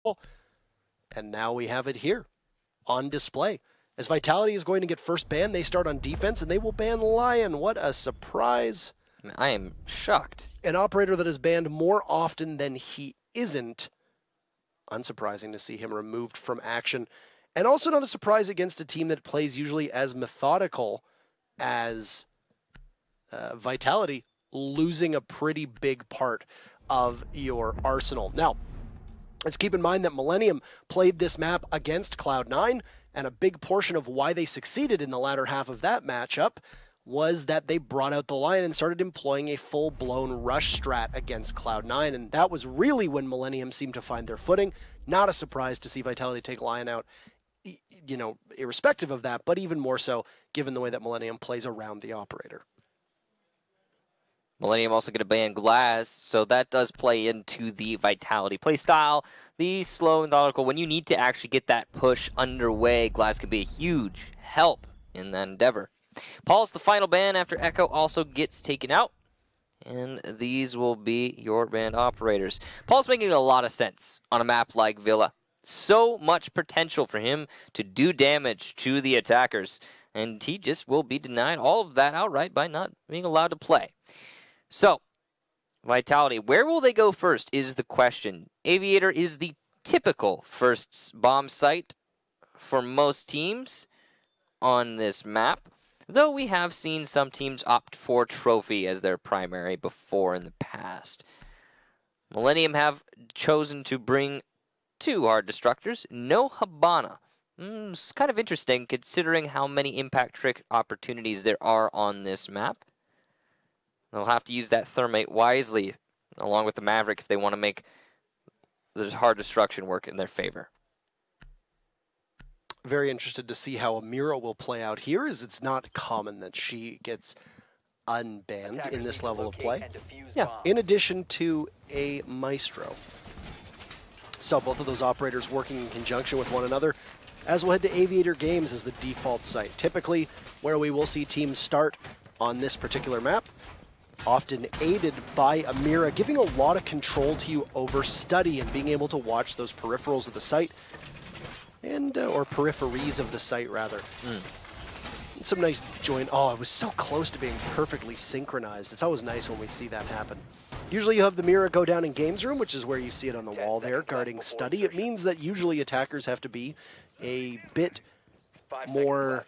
And now we have it here on display. As Vitality is going to get first ban, they start on defense, and they will ban Lion. What a surprise. I am shocked. An operator that is banned more often than he isn't. Unsurprising to see him removed from action. And also not a surprise against a team that plays usually as methodical as Vitality, losing a pretty big part of your arsenal. Now, let's keep in mind that Millennium played this map against Cloud9, and a big portion of why they succeeded in the latter half of that matchup was that they brought out the Lion and started employing a full-blown rush strat against Cloud9, and that was really when Millennium seemed to find their footing. Not a surprise to see Vitality take Lion out, you know, irrespective of that, but even more so given the way that Millennium plays around the operator. Millennium also going to ban Glass, so that does play into the Vitality playstyle. The slow and methodical, when you need to actually get that push underway, Glass could be a huge help in that endeavor. Paul's the final ban after Echo also gets taken out. And these will be your band operators. Paul's making a lot of sense on a map like Villa. So much potential for him to do damage to the attackers. And he just will be denied all of that outright by not being allowed to play. So, Vitality, where will they go first is the question. Aviator is the typical first bomb site for most teams on this map. Though we have seen some teams opt for Trophy as their primary before in the past. Millennium have chosen to bring 2 hard destructors, no Hibana. It's kind of interesting considering how many impact trick opportunities there are on this map. They'll have to use that Thermite wisely, along with the Maverick, if they want to make the hard destruction work in their favor. Very interested to see how Amira will play out here, as it's not common that she gets unbanned in this level of play. Yeah. In addition to a Maestro. So both of those operators working in conjunction with one another, as we'll head to Aviator Games as the default site. Typically, where we will see teams start on this particular map, often aided by Amira, giving a lot of control to you over study and being able to watch those peripherals of the site. And or peripheries of the site, rather. And some nice joint. Oh, it was so close to being perfectly synchronized. It's always nice when we see that happen. Usually you have the mirror go down in games room, which is where you see it on the wall there, guarding study. It means that usually attackers have to be a bit more,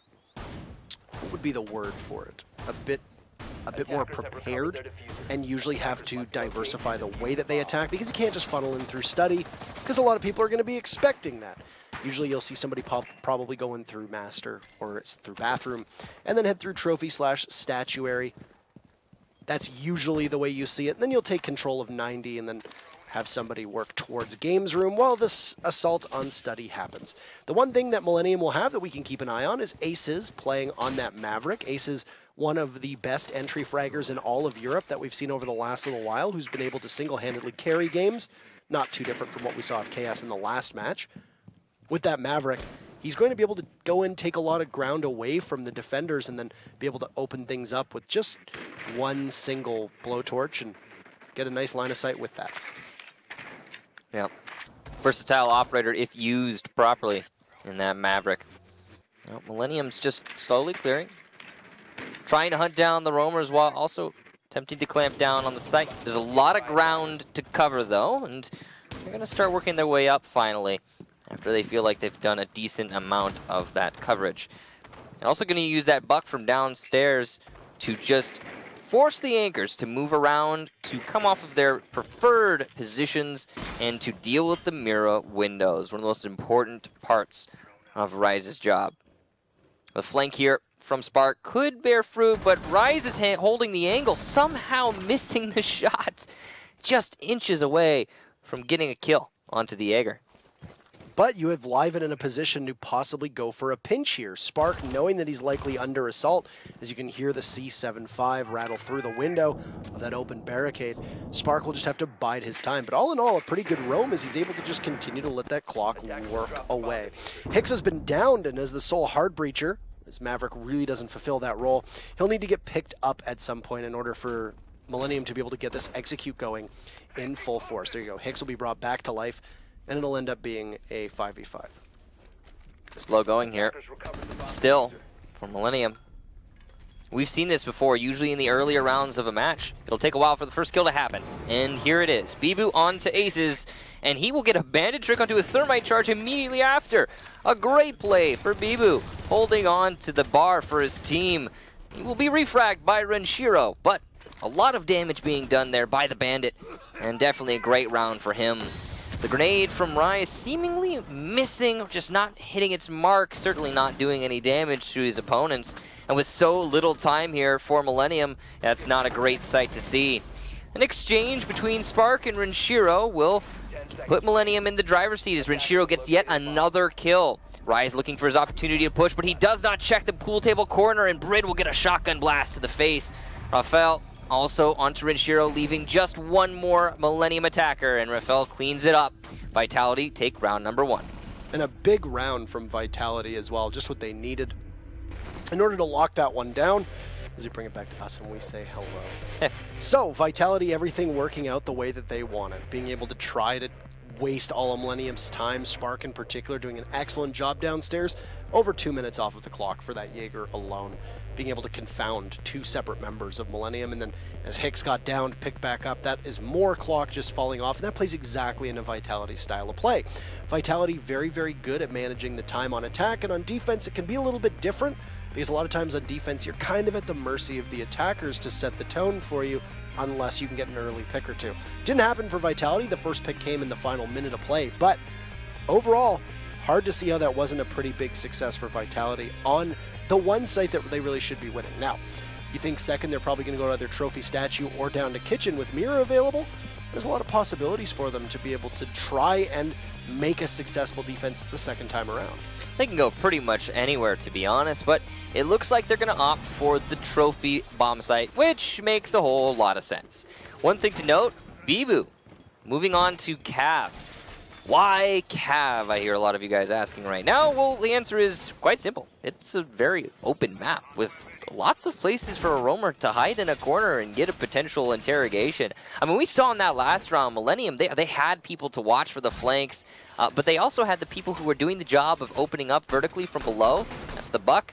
what would be the word for it? A bit more prepared, and usually have to diversify the way that they attack, because you can't just funnel in through study, because a lot of people are going to be expecting that. Usually you'll see somebody probably going through master or through bathroom, and then head through trophy / statuary. That's usually the way you see it. And then you'll take control of 90 and then have somebody work towards games room while this assault on study happens. The one thing that Millennium will have that we can keep an eye on is Aces playing on that Maverick. Aces, one of the best entry fraggers in all of Europe that we've seen over the last little while, who's been able to single-handedly carry games. Not too different from what we saw of Chaos in the last match. With that Maverick, he's going to be able to go in, take a lot of ground away from the defenders, and then be able to open things up with just one single blowtorch and get a nice line of sight with that. Yeah. Versatile operator if used properly in that Maverick. Well, Millennium's just slowly clearing. Trying to hunt down the roamers while also attempting to clamp down on the site. There's a lot of ground to cover though, and they're going to start working their way up finally after they feel like they've done a decent amount of that coverage. They're also going to use that buck from downstairs to just force the anchors to move around, to come off of their preferred positions, and to deal with the mirror windows, one of the most important parts of Ryze's job. The flank here from Spark could bear fruit, but Ryze is holding the angle, somehow missing the shot, just inches away from getting a kill onto the Jaeger. But you have Liven in a position to possibly go for a pinch here. Spark, knowing that he's likely under assault, as you can hear the C75 rattle through the window of that open barricade, Spark will just have to bide his time. But all in all, a pretty good roam as he's able to just continue to let that clock work away. Hicks has been downed, and as the sole hard breacher, as Maverick really doesn't fulfill that role, he'll need to get picked up at some point in order for Millennium to be able to get this execute going in full force. There you go. Hicks will be brought back to life. and it'll end up being a 5v5. Slow going here. Still, for Millennium. We've seen this before, usually in the earlier rounds of a match. It'll take a while for the first kill to happen. And here it is. Bibu on to Aces, and he will get a bandit trick onto a thermite charge immediately after. A great play for Bibu, holding on to the bar for his team. He will be refragged by Renshiro, but a lot of damage being done there by the bandit, and definitely a great round for him. The grenade from Rise seemingly missing, just not hitting its mark, certainly not doing any damage to his opponents. And with so little time here for Millennium, that's not a great sight to see. An exchange between Spark and Renshiro will put Millennium in the driver's seat as Renshiro gets yet another kill. Rise looking for his opportunity to push, but he does not check the pool table corner, and Brid will get a shotgun blast to the face. Rafael also onto Renshiro, leaving just one more Millennium attacker, and Rafael cleans it up. Vitality take round number 1. And a big round from Vitality as well, just what they needed in order to lock that one down. As we bring it back to us and we say hello. So, Vitality, everything working out the way that they wanted. Being able to try to waste all of Millennium's time, Spark in particular doing an excellent job downstairs. Over 2 minutes off of the clock for that Jaeger alone. Being able to confound 2 separate members of Millennium, and then as Hicks got down to pick back up, that is more clock just falling off, and that plays exactly into Vitality's style of play. Vitality very, very good at managing the time on attack, and on defense it can be a little bit different, because a lot of times on defense you're kind of at the mercy of the attackers to set the tone for you, unless you can get an early pick or two. Didn't happen for Vitality. The first pick came in the final minute of play, but overall, hard to see how that wasn't a pretty big success for Vitality on the one site that they really should be winning. Now, you think second they're probably going to go to either Trophy Statue or down to Kitchen with Mira available? There's a lot of possibilities for them to be able to try and make a successful defense the second time around. They can go pretty much anywhere, to be honest, but it looks like they're going to opt for the Trophy bomb site, which makes a whole lot of sense. One thing to note, Bibu moving on to Cav. Why Cav, I hear a lot of you guys asking right now? Well, the answer is quite simple. It's a very open map with lots of places for a roamer to hide in a corner and get a potential interrogation. I mean, we saw in that last round, Millennium, they had people to watch for the flanks, but they also had the people who were doing the job of opening up vertically from below. That's the Buck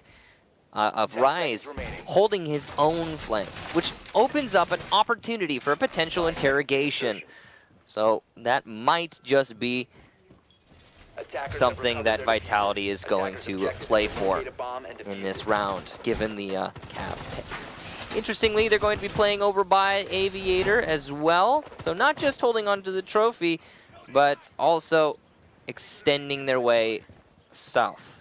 of Rise, holding his own flank, which opens up an opportunity for a potential interrogation. So that might just be something that Vitality is going to play for in this round, given the Cav pick. Interestingly, they're going to be playing over by Aviator as well. So not just holding on to the trophy, but also extending their way south.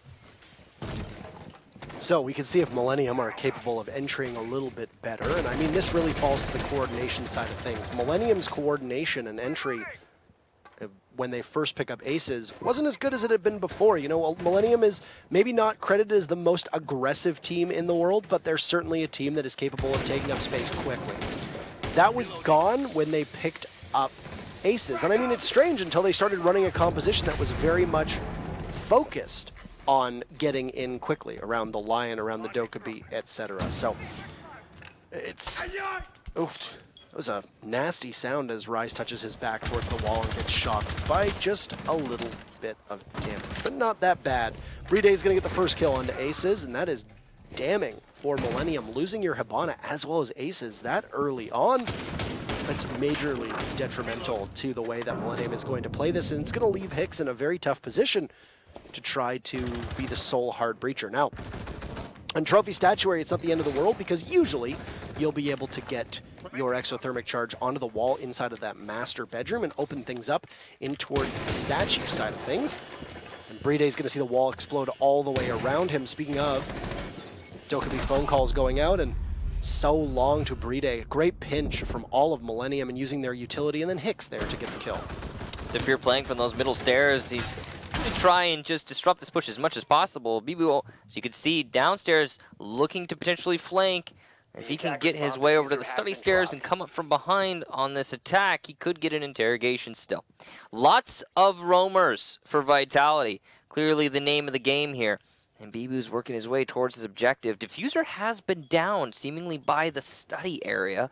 So we can see if Millennium are capable of entering a little bit better. And I mean, this really falls to the coordination side of things. Millennium's coordination and entry when they first pick up Aces wasn't as good as it had been before. You know, Millennium is maybe not credited as the most aggressive team in the world, but they're certainly a team that is capable of taking up space quickly. That was gone when they picked up Aces. And I mean, it's strange until they started running a composition that was very much focused on getting in quickly around the Lion, around the Dokkaebi, etc. So it's... Oof. That was a nasty sound as Rise touches his back towards the wall and gets shocked by just a little bit of damage, but not that bad. Bride is going to get the first kill onto Aces, and that is damning for Millennium. Losing your Hibana as well as Aces that early on, that's majorly detrimental to the way that Millennium is going to play this, and it's going to leave Hicks in a very tough position to try to be the sole hard breacher. Now, on Trophy Statuary, it's not the end of the world, because usually you'll be able to get your exothermic charge onto the wall inside of that master bedroom and open things up in towards the statue side of things. And Bride is going to see the wall explode all the way around him. Speaking of, Dokkaebi phone calls going out, and so long to Bride. Great pinch from all of Millennium and using their utility, and then Hicks there to get the kill. So if you're playing from those middle stairs, he's going to try and just disrupt this push as much as possible. Bibu, as you can see, downstairs looking to potentially flank. If he can get his way over to the study stairs and come up from behind on this attack, he could get an interrogation still. Lots of roamers for Vitality. Clearly the name of the game here. And Bibu's working his way towards his objective. Diffuser has been down, seemingly by the study area.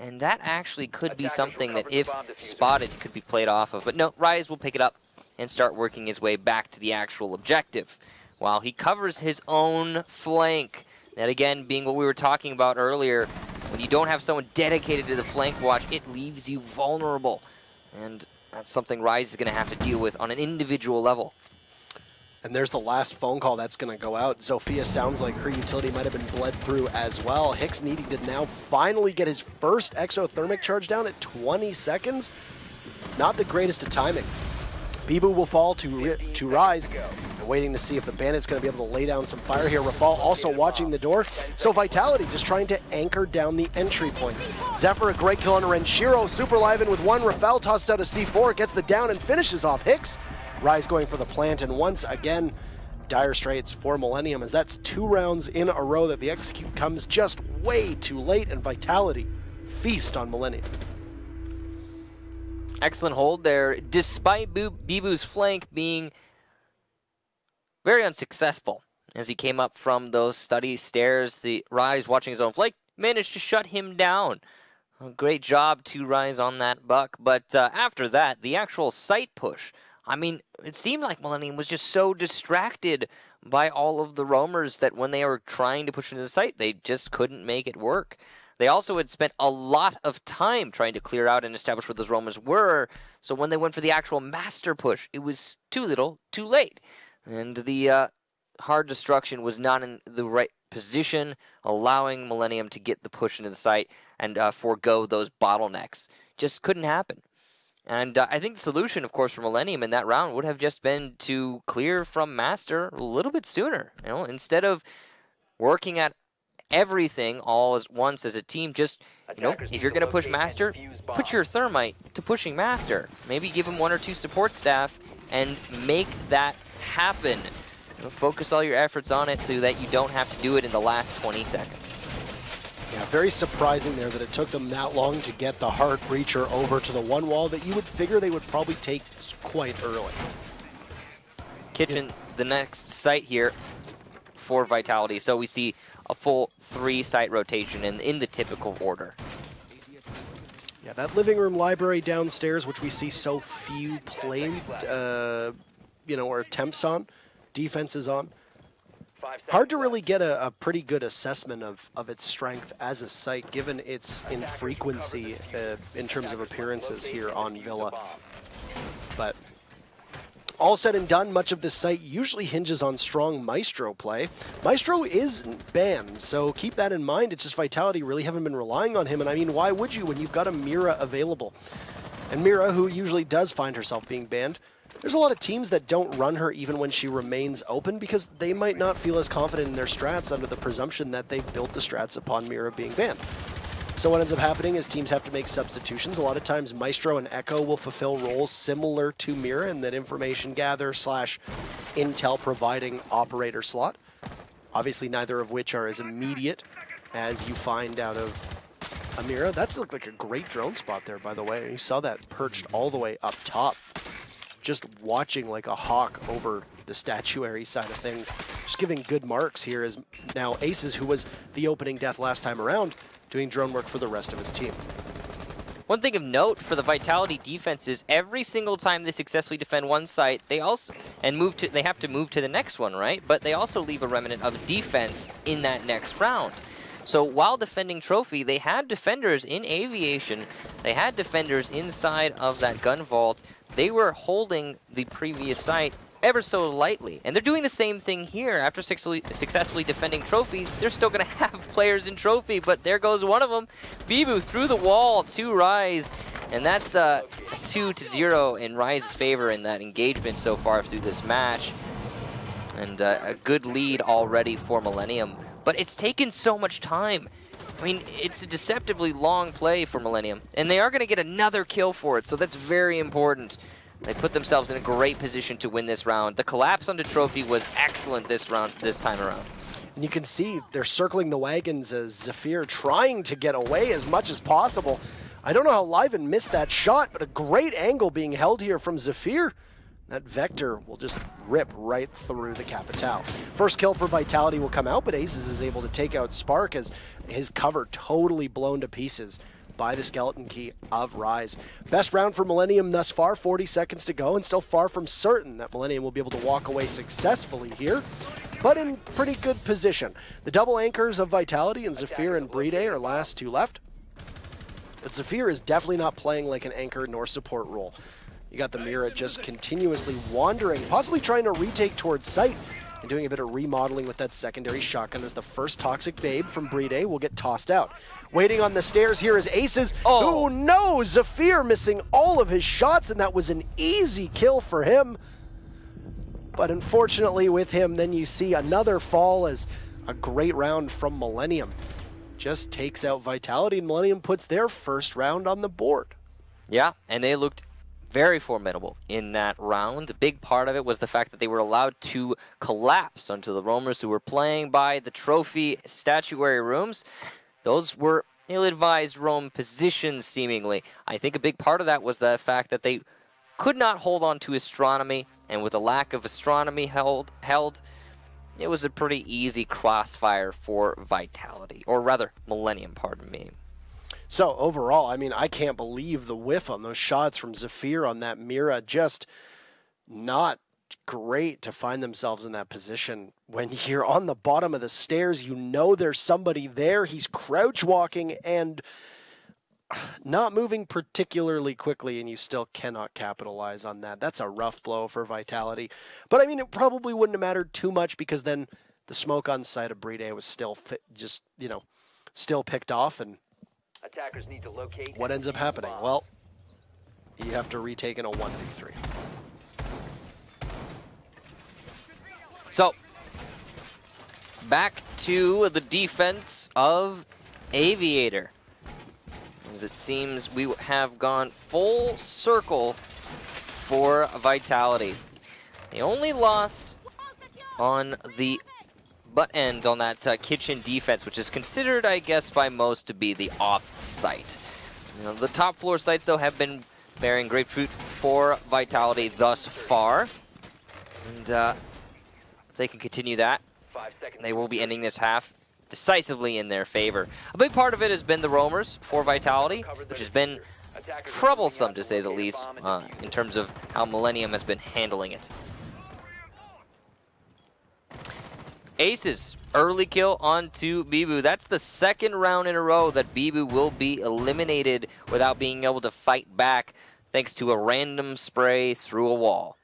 And that actually could be something that, if spotted, could be played off of. But no, Rise will pick it up and start working his way back to the actual objective, while he covers his own flank. That, again, being what we were talking about earlier, when you don't have someone dedicated to the flank watch, it leaves you vulnerable. And that's something Rise is going to have to deal with on an individual level. And there's the last phone call that's going to go out. Zofia sounds like her utility might have been bled through as well. Hicks needing to now finally get his first exothermic charge down at 20 seconds. Not the greatest of timing. Bibu will fall to Rise. And waiting to see if the Bandit's going to be able to lay down some fire here. Rafal also watching the door. So Vitality just trying to anchor down the entry points. Zephyr, a great kill on Renshiro. Super live in with one. Rafal tosses out a C4, gets the down and finishes off Hicks. Rise going for the plant, and once again, dire straits for Millennium, as that's 2 rounds in a row that the execute comes just way too late, and Vitality feast on Millennium. Excellent hold there, despite Bibu's flank being very unsuccessful. As he came up from those study stairs, the Rise, watching his own flank, managed to shut him down. A great job to Rise on that buck, but after that, the actual site push, I mean, it seemed like Millennium was just so distracted by all of the roamers that when they were trying to push into the site, they just couldn't make it work. They also had spent a lot of time trying to clear out and establish where those roamers were, so when they went for the actual master push, it was too little, too late. And the hard destruction was not in the right position, allowing Millennium to get the push into the site and forego those bottlenecks. Just couldn't happen. And I think the solution, of course, for Millennium in that round would have just been to clear from Master a little bit sooner. You know, instead of working at everything all at once as a team, just, you know, if you're going to push Master, put your Thermite to pushing Master. Maybe give him 1 or 2 support staff and make that happen. You know, focus all your efforts on it so that you don't have to do it in the last 20 seconds. Yeah, very surprising there that it took them that long to get the Heart Breacher over to the one wall that you would figure they would probably take quite early. Kitchen, the next site here for Vitality. So we see a full 3 site rotation in the typical order. Yeah, that living room library downstairs, which we see so few played, you know, or attempts on, defenses on. Hard to really get a pretty good assessment of its strength as a site, given its infrequency in terms of appearances here on Villa. But all said and done, much of this site usually hinges on strong Maestro play. Maestro is banned, so keep that in mind. It's just Vitality really haven't been relying on him, and I mean, why would you when you've got a Mira available? And Mira, who usually does find herself being banned, there's a lot of teams that don't run her even when she remains open because they might not feel as confident in their strats under the presumption that they've built the strats upon Mira being banned. So what ends up happening is teams have to make substitutions. A lot of times Maestro and Echo will fulfill roles similar to Mira in that information gather / intel providing operator slot. Obviously neither of which are as immediate as you find out of Amira. That's looked like a great drone spot there, by the way. You saw that perched all the way up top, just watching like a hawk over the statuary side of things. Just giving good marks here as now Aces, who was the opening death last time around, doing drone work for the rest of his team. One thing of note for the Vitality defense is every single time they successfully defend one site, they also they have to move to the next one, right? But they also leave a remnant of defense in that next round. So while defending Trophy, they had defenders in Aviation, they had defenders inside of that gun vault. They were holding the previous site ever so lightly. And they're doing the same thing here. After successfully defending Trophy, they're still going to have players in Trophy, but there goes one of them. Bibu through the wall to Rise, and that's 2-0 in Rise's favor in that engagement so far through this match. And a good lead already for Millennium, but it's taken so much time. I mean, it's a deceptively long play for Millennium, and they are going to get another kill for it, so that's very important. They put themselves in a great position to win this round. The collapse onto Trophy was excellent this time around. And you can see they're circling the wagons as Zephyr trying to get away as much as possible. I don't know how Liven missed that shot, but a great angle being held here from Zephyr. That Vector will just rip right through the Capitao. First kill for Vitality will come out, but Aces is able to take out Spark as his cover totally blown to pieces by the skeleton key of Rise. Best round for Millennium thus far, 40 seconds to go, and still far from certain that Millennium will be able to walk away successfully here, but in pretty good position. The double anchors of Vitality and Zafir and Brede are last two left, but Zafir is definitely not playing like an anchor nor support role. You got the Mira just continuously wandering, possibly trying to retake towards site, and doing a bit of remodeling with that secondary shotgun as the first Toxic Babe from Brede will get tossed out. Waiting on the stairs here is Aces. Oh no, Zafir missing all of his shots, and that was an easy kill for him. But unfortunately with him, then you see another fall as a great round from Millennium just takes out Vitality, and Millennium puts their first round on the board. Yeah, and they looked very formidable in that round. A big part of it was the fact that they were allowed to collapse onto the roamers who were playing by the trophy statuary rooms. Those were ill-advised roam positions, seemingly. I think a big part of that was the fact that they could not hold on to astronomy, and with a lack of astronomy held, it was a pretty easy crossfire for Vitality, or rather, Millennium, pardon me. So overall, I mean, I can't believe the whiff on those shots from Zafir on that Mira. Just not great to find themselves in that position. When you're on the bottom of the stairs, you know there's somebody there. He's crouch walking and not moving particularly quickly, and you still cannot capitalize on that. That's a rough blow for Vitality. But I mean, it probably wouldn't have mattered too much, because then the smoke on site of Brede was still just, you know, still picked off, and attackers need to locate what ends up happening? Well, you have to retake in a 1v3. So, back to the defense of Aviator. As it seems we have gone full circle for Vitality. They only lost on the butt end on that kitchen defense, which is considered, I guess, by most to be the off site. You know, the top floor sites, though, have been bearing great fruit for Vitality thus far. And if they can continue that, they will be ending this half decisively in their favor. A big part of it has been the roamers for Vitality, which has been troublesome, to say the least, in terms of how Millennium has been handling it. Aces, early kill onto Bibu. That's the second round in a row that Bibu will be eliminated without being able to fight back, thanks to a random spray through a wall.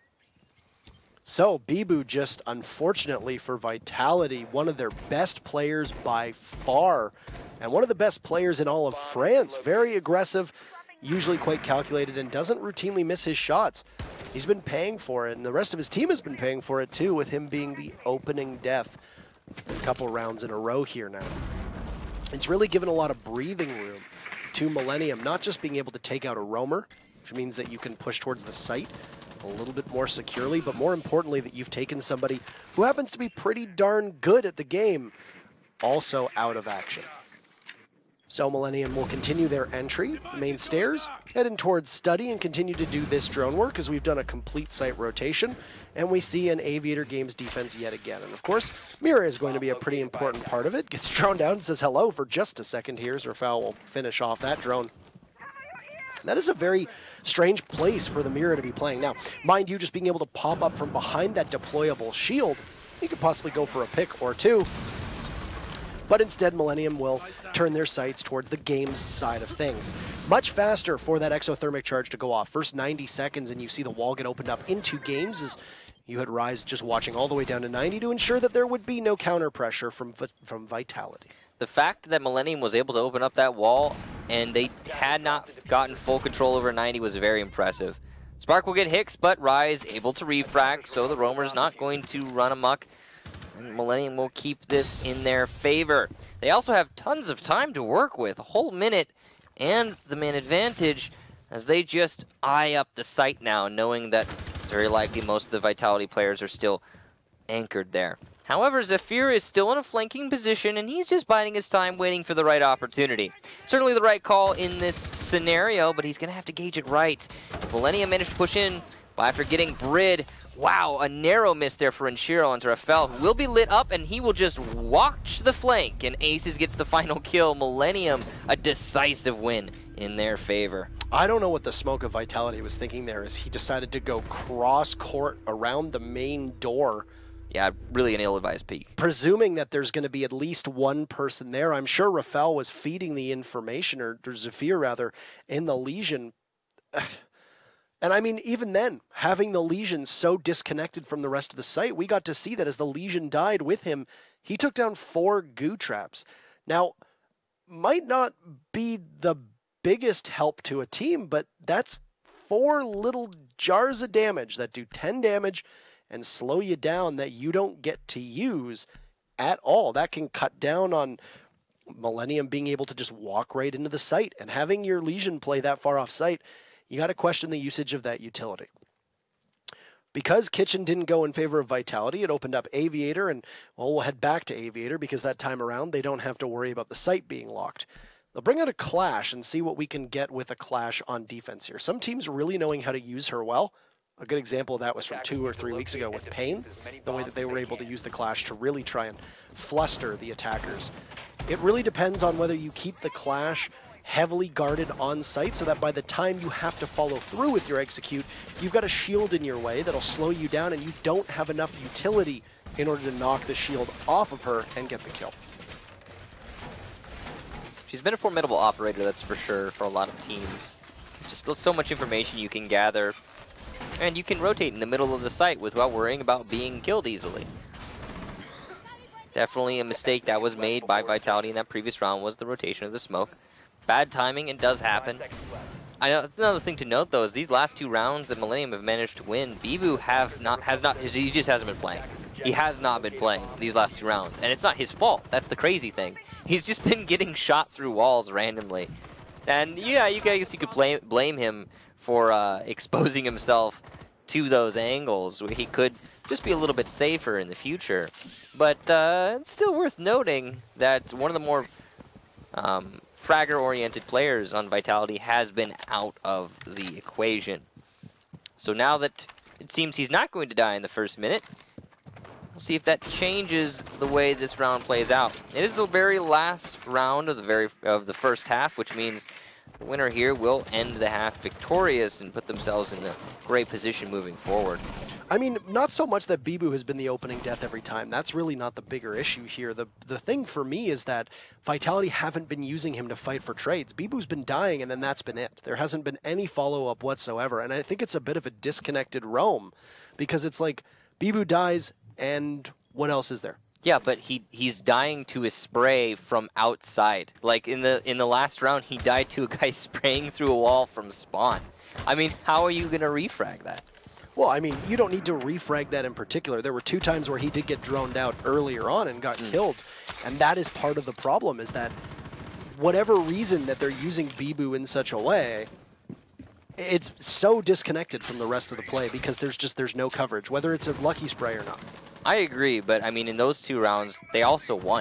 So Bibu, just unfortunately for Vitality, one of their best players by far, and one of the best players in all of France. Very aggressive, usually quite calculated, and doesn't routinely miss his shots. He's been paying for it, and the rest of his team has been paying for it too, with him being the opening death a couple rounds in a row here now. It's really given a lot of breathing room to Millennium, not just being able to take out a roamer, which means that you can push towards the site a little bit more securely, but more importantly that you've taken somebody who happens to be pretty darn good at the game also out of action. So Millennium will continue their entry, main stairs, heading towards study, and continue to do this drone work as we've done a complete site rotation, and we see an Aviator Games defense yet again. And of course, Mira is going to be a pretty important part of it. Gets drawn down and says hello for just a second here, as Rafał will finish off that drone. That is a very strange place for the Mira to be playing. Now, mind you, just being able to pop up from behind that deployable shield, you could possibly go for a pick or two. But instead, Millennium will turn their sights towards the games side of things. Much faster for that exothermic charge to go off. First 90 seconds, and you see the wall get opened up into games as you had Rise just watching all the way down to 90 to ensure that there would be no counter pressure from Vitality. The fact that Millennium was able to open up that wall and they had not gotten full control over 90 was very impressive. Spark will get Hicks, but Rise able to refrag, so the roamer's not going to run amok. And Millennium will keep this in their favor. They also have tons of time to work with, a whole minute and the man advantage, as they just eye up the site now, knowing that it's very likely most of the Vitality players are still anchored there. However, Zafir is still in a flanking position, and he's just biding his time, waiting for the right opportunity. Certainly the right call in this scenario, but he's going to have to gauge it right. If Millennium managed to push in, But after getting Brid, wow, a narrow miss there for Renshiro onto Rafael, who will be lit up, and he will just watch the flank, and Aces gets the final kill. Millennium, a decisive win in their favor. I don't know what the Smoke of Vitality was thinking there as he decided to go cross-court around the main door. Yeah, really an ill-advised peek. Presuming that there's going to be at least one person there. I'm sure Rafael was feeding the information, or Zafir rather, in the Legion. And I mean, even then, having the Legion so disconnected from the rest of the site, we got to see that as the Legion died with him, he took down 4 goo traps. Now, might not be the biggest help to a team, but that's 4 little jars of damage that do 10 damage and slow you down that you don't get to use at all. That can cut down on Millennium being able to just walk right into the site, and having your Legion play that far off site, you got to question the usage of that utility. Because Kitchen didn't go in favor of Vitality, it opened up Aviator, and well, we'll head back to Aviator because that time around they don't have to worry about the site being locked. They'll bring out a Clash and see what we can get with a Clash on defense here. Some teams really knowing how to use her well. A good example of that was from 2 or 3 weeks ago with Pain, the way that they were able to use the Clash to really try and fluster the attackers. It really depends on whether you keep the Clash heavily guarded on site so that by the time you have to follow through with your execute, you've got a shield in your way that'll slow you down and you don't have enough utility in order to knock the shield off of her and get the kill. She's been a formidable operator, that's for sure, for a lot of teams. Just so much information you can gather. And you can rotate in the middle of the site without worrying about being killed easily. Definitely a mistake that was made by Vitality in that previous round was the rotation of the smoke. Bad timing, it does happen. Another thing to note though is these last 2 rounds that Millennium have managed to win, Bibu he just hasn't been playing. He has not been playing these last 2 rounds, and it's not his fault. That's the crazy thing. He's just been getting shot through walls randomly. And yeah, I guess you could blame him for exposing himself to those angles where he could just be a little bit safer in the future. But it's still worth noting that one of the more fragger-oriented players on Vitality has been out of the equation. So now that it seems he's not going to die in the first minute, we'll see if that changes the way this round plays out. It is the very last round of the first half, which means the winner here will end the half victorious and put themselves in a great position moving forward. I mean, not so much that Bibu has been the opening death every time. That's really not the bigger issue here. The thing for me is that Vitality haven't been using him to fight for trades. Bibu's been dying, and then that's been it. There hasn't been any follow-up whatsoever, and I think it's a bit of a disconnected roam because it's like Bibu dies, and what else is there? Yeah, but he's dying to a spray from outside. Like in the last round, he died to a guy spraying through a wall from spawn. I mean, how are you going to refrag that? Well, I mean, you don't need to refrag that in particular. There were 2 times where he did get droned out earlier on and got killed. And that is part of the problem, is that whatever reason that they're using Bibu in such a way, it's so disconnected from the rest of the play because there's no coverage, whether it's a lucky spray or not. I agree, but I mean, in those 2 rounds, they also won.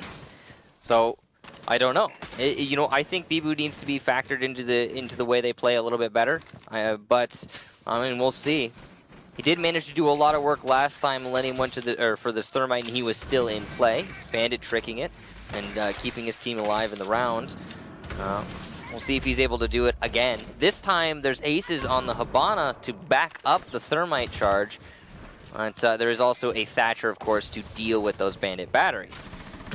So I don't know. You know, I think Bibu needs to be factored into the way they play a little bit better. But I mean, we'll see. He did manage to do a lot of work last time Millennium went to for this Thermite, and he was still in play. Bandit tricking it and keeping his team alive in the round. We'll see if he's able to do it again. This time, there's Aces on the Hibana to back up the Thermite charge. But there is also a Thatcher, of course, to deal with those Bandit batteries.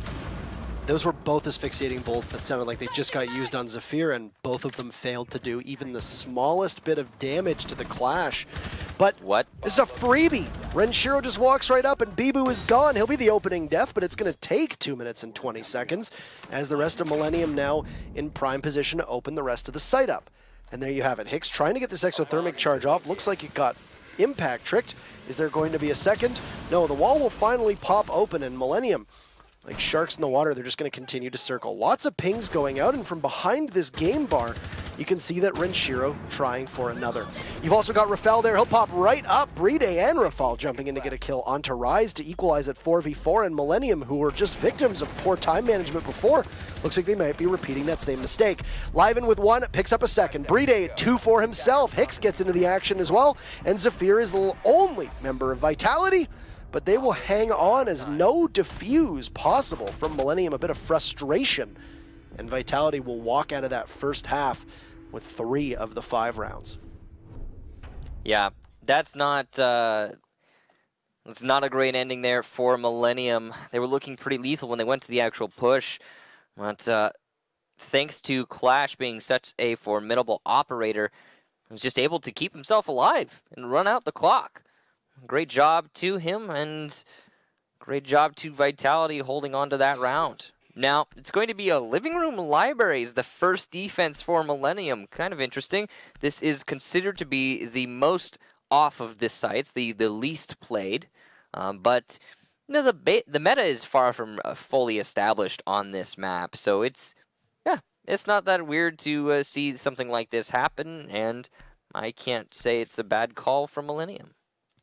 Those were both asphyxiating bolts that sounded like they just got used on Zafir, and both of them failed to do even the smallest bit of damage to the Clash. But what? This is a freebie. Renshiro just walks right up and Bibu is gone. He'll be the opening death, but it's going to take 2 minutes and 20 seconds as the rest of Millennium now in prime position to open the rest of the site up. And there you have it. Hicks trying to get this exothermic charge off. Looks like it got impact tricked. Is there going to be a second? No, the wall will finally pop open, and Millennium, like sharks in the water, they're just going to continue to circle. Lots of pings going out, and from behind this game bar, you can see that Renshiro trying for another. You've also got Rafal there. He'll pop right up. Bride and Rafal jumping in to get a kill onto Rise to equalize at 4v4, and Millennium, who were just victims of poor time management before, looks like they might be repeating that same mistake. Liven with one, picks up a second. Bride, 2 for himself. Hicks gets into the action as well, and Zafir is the only member of Vitality, but they will hang on as no defuse possible from Millennium. A bit of frustration, and Vitality will walk out of that first half with 3 of the 5 rounds. Yeah, that's not a great ending there for Millennium. They were looking pretty lethal when they went to the actual push, but thanks to Clash being such a formidable operator, he was just able to keep himself alive and run out the clock. Great job to him, and great job to Vitality holding on to that round. Now, it's going to be a Living Room Libraries, the first defense for Millennium. Kind of interesting. This is considered to be the most off of this site, the least played, but you know, the meta is far from fully established on this map, so it's not that weird to see something like this happen, and I can't say it's a bad call from Millennium.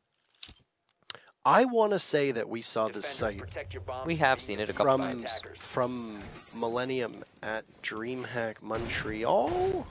I want to say that we saw this site. We have seen it a couple times. From Millennium at DreamHack Montreal?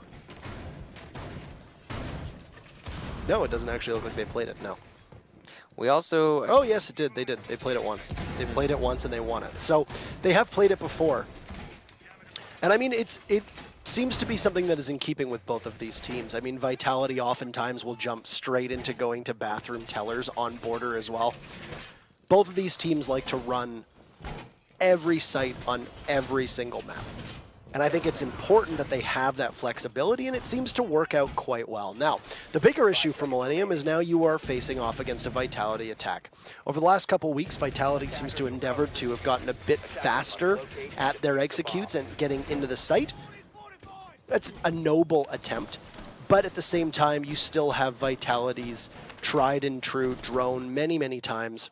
No, it doesn't actually look like they played it, no. We also... Oh, yes, it did. They did. They played it once. They played it once and they won it. So they have played it before. And I mean, it seems to be something that is in keeping with both of these teams. I mean, Vitality oftentimes will jump straight into going to bathroom tellers on border as well. Both of these teams like to run every site on every single map. And I think it's important that they have that flexibility, and it seems to work out quite well. Now, the bigger issue for Millennium is now you are facing off against a Vitality attack. Over the last couple weeks, Vitality seems to endeavor to have gotten a bit faster at their executes and getting into the site. That's a noble attempt, but at the same time, you still have Vitality's tried and true drone many, many times.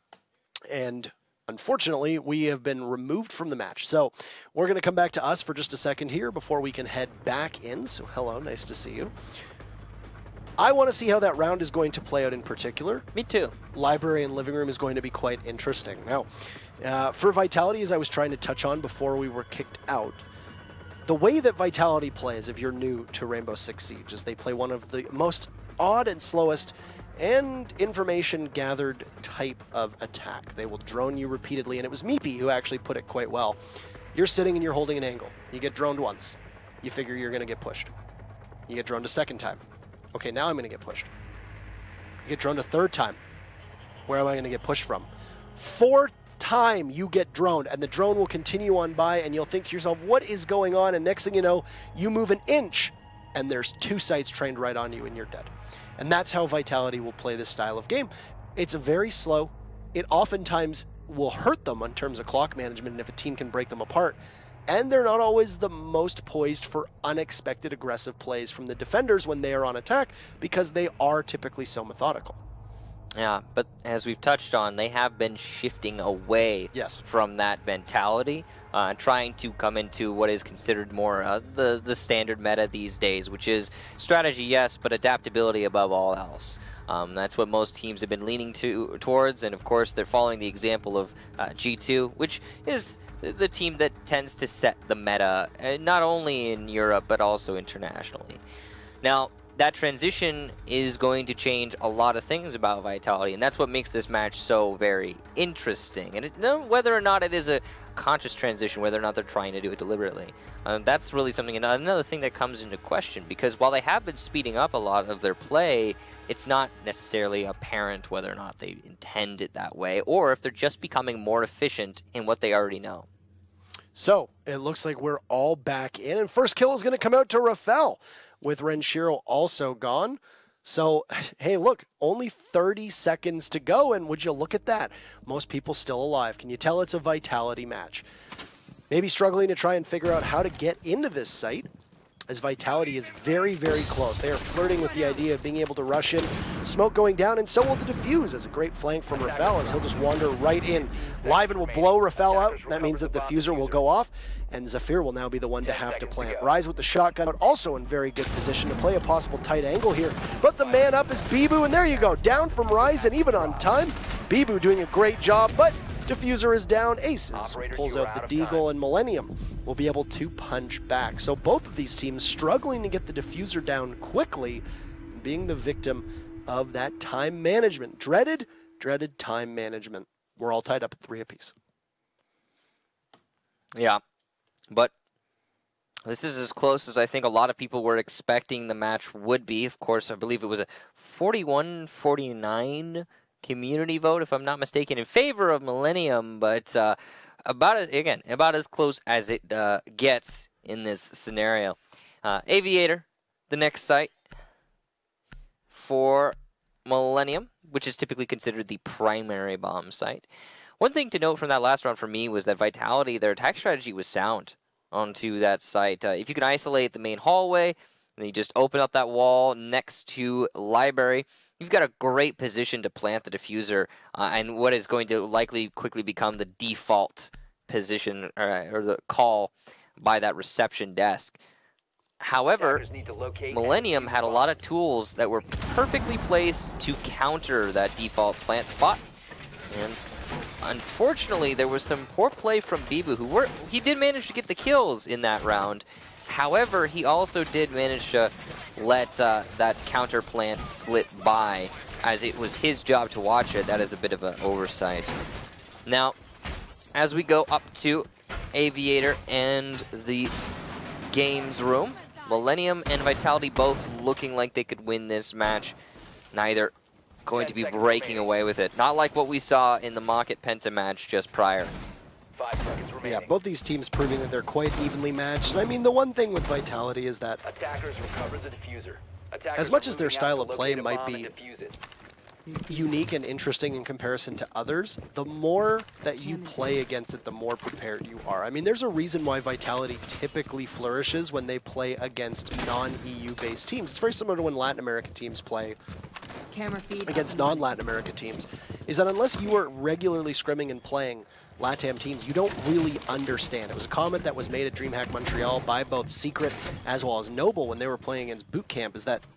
And unfortunately, we have been removed from the match. So we're going to come back to us for just a second here before we can head back in. So hello, nice to see you. I want to see how that round is going to play out in particular. Me too. Library and Living Room is going to be quite interesting. Now, for Vitality, as I was trying to touch on before we were kicked out, the way that Vitality plays, if you're new to Rainbow Six Siege, is they play one of the most odd and slowest and information gathered type of attack. They will drone you repeatedly, and it was Meepy who actually put it quite well. You're sitting and you're holding an angle. You get droned once. You figure you're going to get pushed. You get droned a second time. Okay, now I'm going to get pushed. You get droned a third time. Where am I going to get pushed from? Fourth time you get droned, and the drone will continue on by, and you'll think to yourself, what is going on? And next thing you know, you move an inch, and there's 2 sites trained right on you, and you're dead. And that's how Vitality will play this style of game. It's very slow. It oftentimes will hurt them in terms of clock management, and if a team can break them apart. And they're not always the most poised for unexpected aggressive plays from the defenders when they are on attack, because they are typically so methodical. Yeah, but as we've touched on, they have been shifting away from that mentality, trying to come into what is considered more the standard meta these days, which is strategy, yes, but adaptability above all else. That's what most teams have been leaning towards, and of course they're following the example of G2, which is the team that tends to set the meta, not only in Europe, but also internationally. Now, that transition is going to change a lot of things about Vitality, and that's what makes this match so very interesting. And whether or not it is a conscious transition, whether or not they're trying to do it deliberately, that's really something, another thing that comes into question, because while they have been speeding up a lot of their play, it's not necessarily apparent whether or not they intend it that way, or if they're just becoming more efficient in what they already know. So, it looks like we're all back in, and first kill is going to come out to Rafal, with Renshiro also gone. So, hey, look, only 30 seconds to go, and would you look at that? Most people still alive. Can you tell it's a Vitality match? Maybe struggling to try and figure out how to get into this site, as Vitality is very, very close. They are flirting with the idea of being able to rush in. Smoke going down, and so will the defuse, as a great flank from Rafal, as he'll just wander right in. Liven will blow Rafal out. That means that the diffuser will go off. and Zafir will now be the one to have to plant. Rise with the shotgun, but also in very good position to play a possible tight angle here. But the man up is Bibu, and there you go, down from Rise, and even on time. Bibu doing a great job, but Diffuser is down. Aces pulls out the Deagle, and Millennium will be able to punch back. So both of these teams struggling to get the Diffuser down quickly, being the victim of that time management. Dreaded time management. We're all tied up at 3 apiece. Yeah, but this is as close as I think a lot of people were expecting the match would be. Of course, I believe it was a 41-49 community vote, if I'm not mistaken, in favor of Millennium, but about as close as it gets in this scenario. Aviator, the next site for Millennium, which is typically considered the primary bomb site. One thing to note from that last round for me was that Vitality, their attack strategy was sound onto that site. If you can isolate the main hallway, and then you just open up that wall next to Library, you've got a great position to plant the Diffuser, and what is going to likely quickly become the default position or the call by that reception desk. However, Millennium had a lot of tools that were perfectly placed to counter that default plant spot, and unfortunately there was some poor play from Bibu, he did manage to get the kills in that round. However, he also did manage to let that counter plant slip by, as it was his job to watch it. That is a bit of an oversight. Now, as we go up to Aviator and the games room, Millennium and Vitality both looking like they could win this match. Neither going to be breaking away with it. Not like what we saw in the Mocket Penta match just prior. 5 seconds remaining. Yeah, both these teams proving that they're quite evenly matched. I mean, the one thing with Vitality is that Attackers recover the diffuser. as much as their style of play might be unique and interesting in comparison to others, the more that you play against it, the more prepared you are. I mean, there's a reason why Vitality typically flourishes when they play against non-EU based teams. It's very similar to when Latin American teams play against non-Latin America teams, is that unless you are regularly scrimming and playing LATAM teams, you don't really understand. It was a comment that was made at DreamHack Montreal by both Secret as well as Noble when they were playing against Boot Camp, is that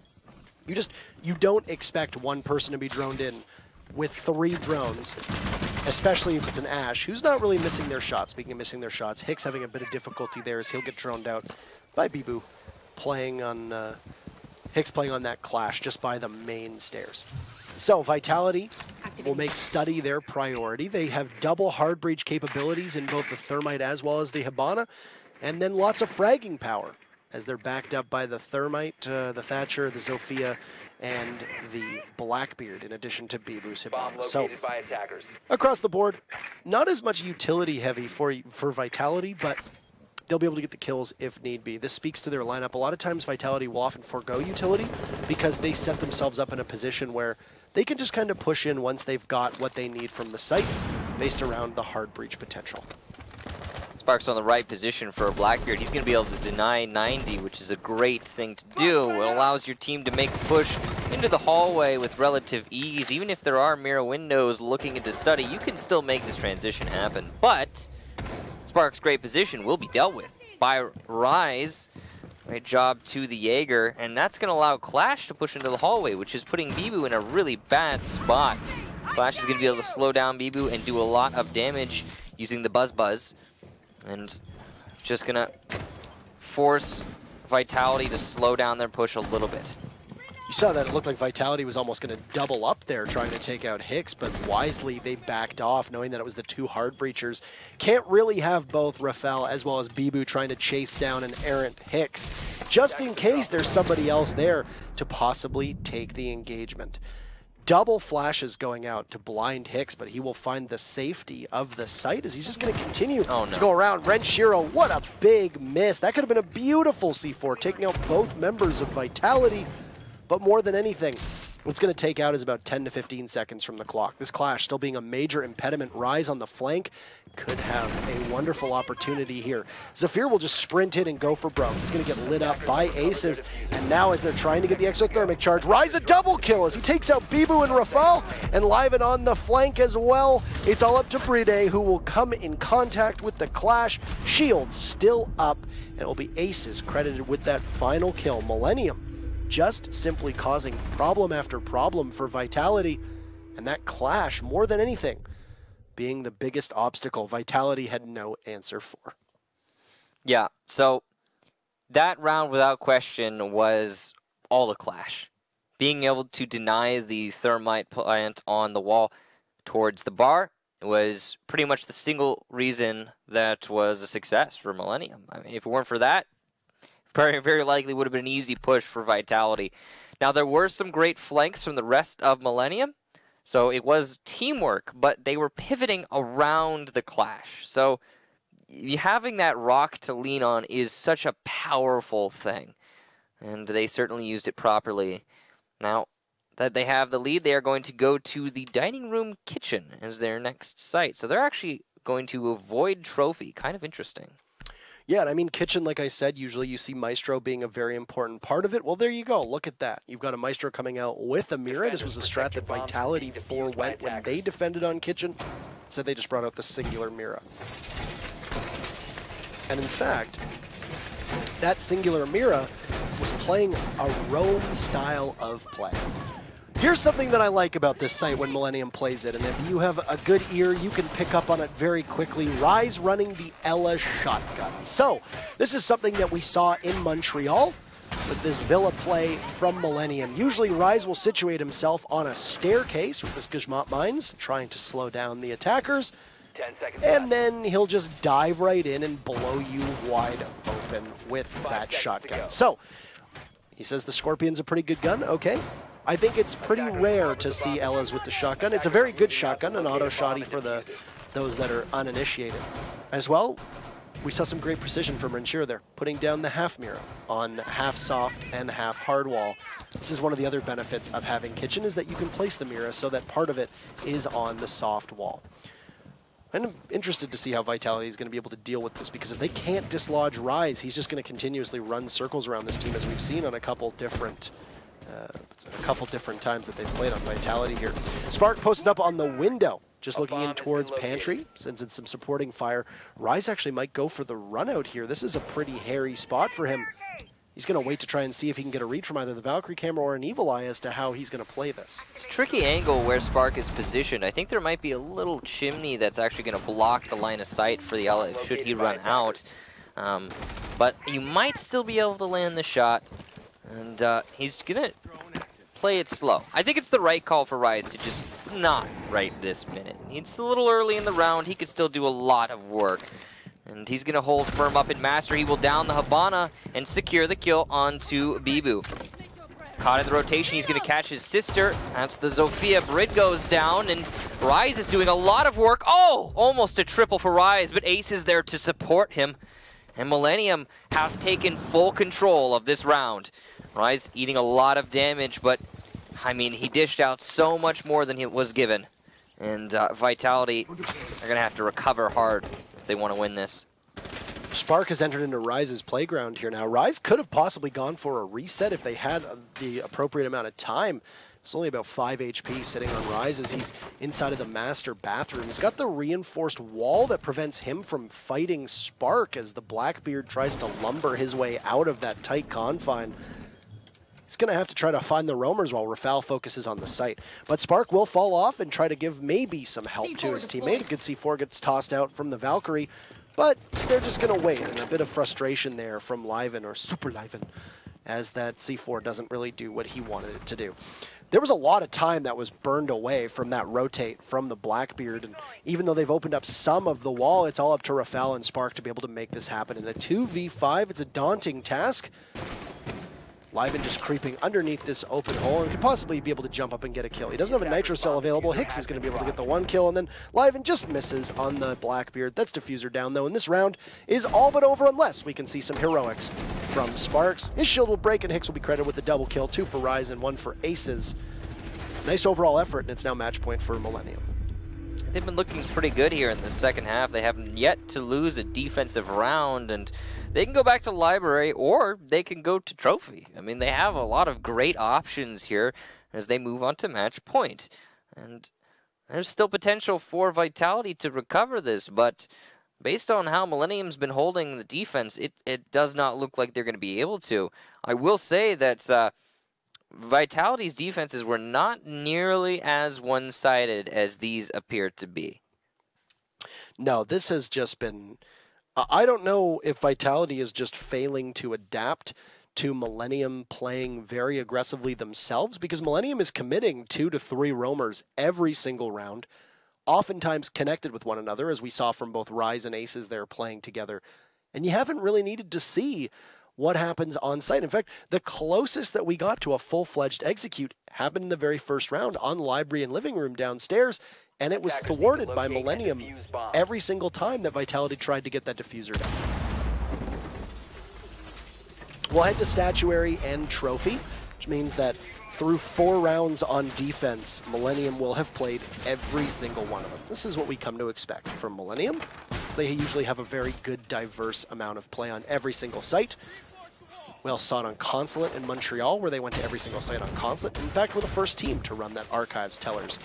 you don't expect one person to be droned in with 3 drones, especially if it's an Ashe, who's not really missing their shots. Speaking of missing their shots, Hicks having a bit of difficulty there as he'll get droned out by Bibu playing on, Hicks playing on that Clash just by the main stairs. So Vitality will make study their priority. They have double hard breach capabilities in both the Thermite as well as the Hibana, and then lots of fragging power, as they're backed up by the Thermite, the Thatcher, the Zofia, and the Blackbeard, in addition to Bibu's Hibana. So, across the board, not as much utility heavy for Vitality, but they'll be able to get the kills if need be. This speaks to their lineup. A lot of times Vitality will often forego utility because they set themselves up in a position where they can just kind of push in once they've got what they need from the site based around the hard breach potential. Sparks on the right position for Blackbeard. He's going to be able to deny 90, which is a great thing to do. It allows your team to make a push into the hallway with relative ease. Even if there are mirror windows looking into study, you can still make this transition happen. But Sparks' great position will be dealt with by Rise. Great job to the Jaeger, and that's going to allow Clash to push into the hallway, which is putting Bibu in a really bad spot. Clash is going to be able to slow down Bibu and do a lot of damage using the Buzz, and just going to force Vitality to slow down their push a little bit. You saw that it looked like Vitality was almost going to double up there trying to take out Hicks, but wisely they backed off knowing that it was the 2 hard breachers. Can't really have both Rafael as well as Bibu trying to chase down an errant Hicks, just in case there's somebody else there to possibly take the engagement. Double flashes going out to blind Hicks, but he will find the safety of the site as he's just going to continue to go around. Renshiro, what a big miss. That could have been a beautiful C4, taking out both members of Vitality. But more than anything, What's going to take out is about 10 to 15 seconds from the clock. This clash still being a major impediment. Rise on the flank could have a wonderful opportunity here. Zafir will just sprint in and go for broke. He's going to get lit up by Aces, and now as they're trying to get the exothermic charge, Rise a double kill as he takes out Bibu and Rafal, and Liven on the flank as well. It's all up to Bride, who will come in contact with the clash. Shield still up, and it will be Aces credited with that final kill. Millennium just simply causing problem after problem for Vitality, and that clash, more than anything, being the biggest obstacle Vitality had no answer for. Yeah, so that round, without question, was all the clash. Being able to deny the thermite plant on the wall towards the bar was pretty much the single reason that was a success for Millennium. I mean, if it weren't for that, very likely would have been an easy push for Vitality. Now, there were some great flanks from the rest of Millennium, so it was teamwork, but they were pivoting around the clash. So having that rock to lean on is such a powerful thing, and they certainly used it properly. Now that they have the lead, they are going to go to the dining room kitchen as their next site. So they're actually going to avoid trophy. Kind of interesting. Yeah, and I mean, kitchen, like I said, usually you see Maestro being a very important part of it. Well, there you go. Look at that. You've got a Maestro coming out with a Mira. This was a strat that Vitality forewent when they defended on kitchen. Instead, they just brought out the singular Mira. And in fact, that singular Mira was playing a roam style of play. Here's something that I like about this site when Millennium plays it, and if you have a good ear, you can pick up on it very quickly. Rise running the Ela shotgun. So, this is something that we saw in Montreal with this Villa play from Millennium. Usually, Rise will situate himself on a staircase with his Gizmot mines, trying to slow down the attackers, 10 seconds and left. then he'll just dive right in and blow you wide open with that shotgun. So, he says the Scorpion's a pretty good gun, okay. I think it's pretty rare to see Elas with the shotgun. It's a very good shotgun, an auto shotty for those that are uninitiated. As well, we saw some great precision from Renshir there, putting down the half Mira on half soft and half hard wall. This is one of the other benefits of having kitchen, is that you can place the Mira so that part of it is on the soft wall. I'm interested to see how Vitality is going to be able to deal with this, because if they can't dislodge Rise, he's just going to continuously run circles around this team, as we've seen on a couple different times that they've played on Vitality here. Spark posted up on the window, just looking in towards Pantry, sends in some supporting fire. Rise actually might go for the run out here. This is a pretty hairy spot for him. He's going to wait to try and see if he can get a read from either the Valkyrie camera or an Evil Eye as to how he's going to play this. It's a tricky angle where Spark is positioned. I think there might be a little chimney that's actually going to block the line of sight for the Ela should he run out. But you might still be able to land the shot, and he's going to play it slow. I think it's the right call for Rise to just not right this minute. It's a little early in the round. He could still do a lot of work. And he's going to hold firm up in Master. He will down the Habana and secure the kill onto Bibu. Caught in the rotation, he's going to catch his sister. That's the Zofia. Brid goes down, and Rise is doing a lot of work. Oh, almost a triple for Rise, but Ace is there to support him. And Millennium have taken full control of this round. Rise eating a lot of damage, but, I mean, he dished out so much more than he was given. And Vitality are going to have to recover hard if they want to win this. Spark has entered into Rise's playground here now. Rise could have possibly gone for a reset if they had the appropriate amount of time. It's only about 5 HP sitting on Rise as he's inside of the master bathroom. He's got the reinforced wall that prevents him from fighting Spark as the Blackbeard tries to lumber his way out of that tight confine. He's going to have to try to find the roamers while Rafal focuses on the site. But Spark will fall off and try to give maybe some help to his teammate. A good C4 gets tossed out from the Valkyrie, but they're just going to wait. And a bit of frustration there from Liven, or Super Liven, as that C4 doesn't really do what he wanted it to do. There was a lot of time that was burned away from that rotate from the Blackbeard, and even though they've opened up some of the wall, it's all up to Rafal and Spark to be able to make this happen. In a 2v5, it's a daunting task. Liven just creeping underneath this open hole and could possibly be able to jump up and get a kill. He doesn't have a Nitro Cell available. Hicks is going to be able to get the one kill, and then Liven just misses on the Blackbeard. That's Diffuser down, though, and this round is all but over unless we can see some heroics from Sparks. His shield will break, and Hicks will be credited with the double kill, 2 for Rise and 1 for Aces. nice overall effort, and it's now match point for Millennium. They've been looking pretty good here in the second half. They haven't yet to lose a defensive round, and they can go back to Library or they can go to Trophy. I mean, they have a lot of great options here as they move on to match point. And there's still potential for Vitality to recover this, but based on how Millennium's been holding the defense, it does not look like they're going to be able to. I will say that Vitality's defenses were not nearly as one-sided as these appear to be. No, this has just been... I don't know if Vitality is just failing to adapt to Millennium playing very aggressively themselves, because Millennium is committing 2 to 3 roamers every single round, oftentimes connected with one another, as we saw from both Rise and Aces there playing together. And you haven't really needed to see what happens on site. In fact, the closest that we got to a full-fledged execute happened in the very first round on Library and Living Room downstairs, and it was thwarted by Millennium every single time that Vitality tried to get that diffuser down. We'll head to Statuary and Trophy, which means that through 4 rounds on defense, Millennium will have played every single one of them. This is what we come to expect from Millennium. They usually have a very good, diverse amount of play on every single site. We also saw it on Consulate in Montreal, where they went to every single site on Consulate. In fact, we're the first team to run that Archives Tellers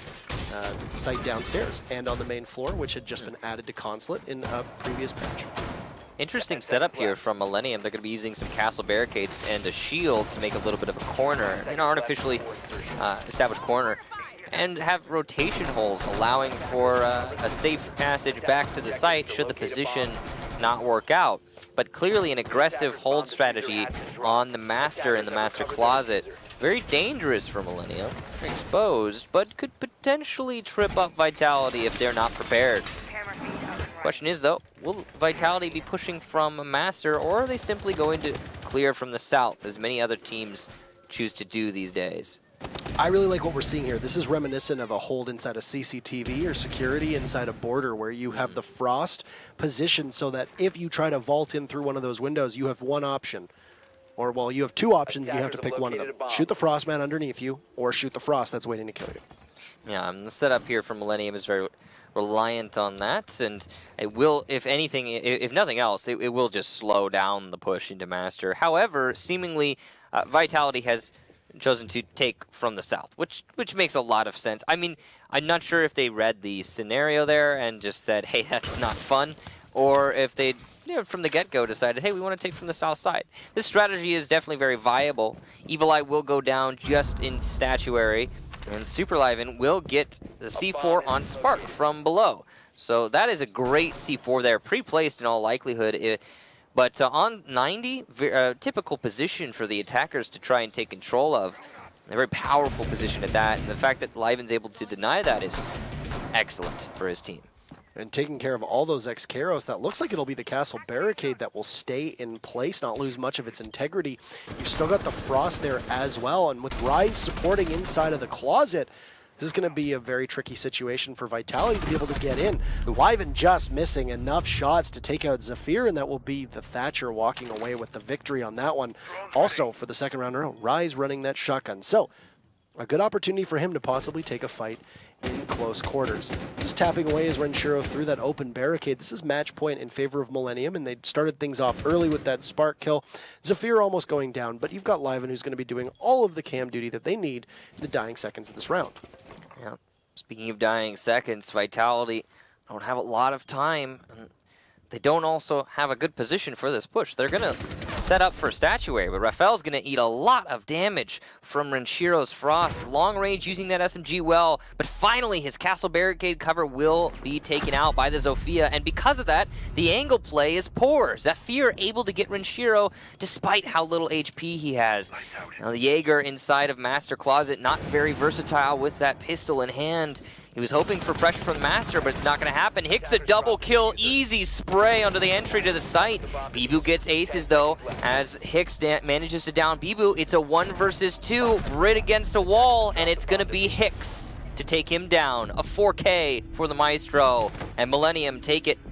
site downstairs and on the main floor, which had just been added to Consulate in a previous patch. Interesting setup here from Millennium. They're going to be using some castle barricades and a shield to make a little bit of a corner, an artificially established corner, and have rotation holes allowing for a safe passage back to the site should the position not work out. But clearly an aggressive hold strategy on the Master in the Master Closet. Very dangerous for Millennium. Exposed, but could potentially trip up Vitality if they're not prepared. Question is, though, will Vitality be pushing from a Master, or are they simply going to clear from the south, as many other teams choose to do these days? I really like what we're seeing here. This is reminiscent of a hold inside a CCTV or security inside a border, where you have the Frost positioned so that if you try to vault in through one of those windows, you have one option. Or, well, you have 2 options and you have to pick one of them. Shoot the Frostman underneath you, or shoot the Frost that's waiting to kill you. Yeah, the setup here for Millennium is very reliant on that, and it will, if anything, if nothing else, it will just slow down the push into Master. However, seemingly, Vitality has chosen to take from the south, which makes a lot of sense. I mean, I'm not sure if they read the scenario there and just said, hey, that's not fun, or if they, from the get-go decided, hey, we want to take from the south side. This strategy is definitely very viable. Evil Eye will go down just in Statuary, and Superliven will get the C4 on Spark from below. So that is a great C4 there, pre-placed in all likelihood. But on 90, typical position for the attackers to try and take control of. A very powerful position at that, and the fact that Liven's able to deny that is excellent for his team. And taking care of all those X-Karos, that looks like it'll be the castle barricade that will stay in place, not lose much of its integrity. You've still got the Frost there as well, and with Rise supporting inside of the closet, this is going to be a very tricky situation for Vitality to be able to get in. Liven just missing enough shots to take out Zafir, and that will be the Thatcher walking away with the victory on that one. Also, for the second round in a row, Rise running that shotgun. So, a good opportunity for him to possibly take a fight in close quarters. Just tapping away as Renshiro through that open barricade. This is match point in favor of Millennium, and they started things off early with that Spark kill. Zafir almost going down, but you've got Liven who's going to be doing all of the cam duty that they need in the dying seconds of this round. Yeah. Speaking of dying seconds, Vitality don't have a lot of time. And they don't also have a good position for this push. They're going to set up for Statuary, but Rafael's going to eat a lot of damage from Renshiro's Frost. Long range using that SMG well, but finally his castle barricade cover will be taken out by the Zofia, and because of that, the angle play is poor. Zafir able to get Renshiro despite how little HP he has. Now the Jaeger inside of Master Closet, not very versatile with that pistol in hand. He was hoping for pressure from the Master, but it's not going to happen. Hicks a double kill, easy spray onto the entry to the site. Bibu gets aces though, as Hicks manages to down Bibu. It's a 1 versus 2, right against a wall, and it's going to be Hicks to take him down. A 4K for the Maestro, and Millennium take it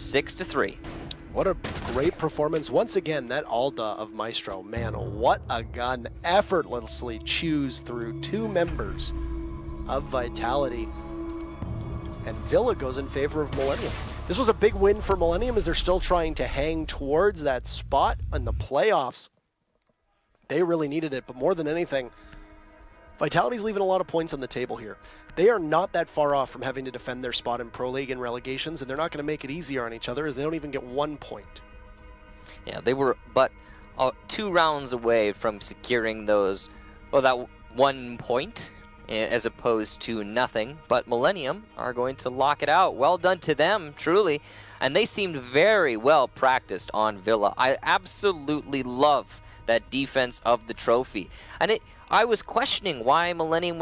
6-3. What a great performance. Once again, that Alda of Maestro. Man, what a gun. Effortlessly chews through 2 members of Vitality. And Villa goes in favor of Millennium. This was a big win for Millennium as they're still trying to hang towards that spot in the playoffs. They really needed it, but more than anything, Vitality's leaving a lot of points on the table here. They are not that far off from having to defend their spot in Pro League and relegations, and they're not going to make it easier on each other as they don't even get 1 point. Yeah, they were but 2 rounds away from securing those, well, that 1 point as opposed to nothing. But Millennium are going to lock it out. Well done to them, truly. And they seemed very well practiced on Villa. I absolutely love that defense of the trophy. And I was questioning why Millennium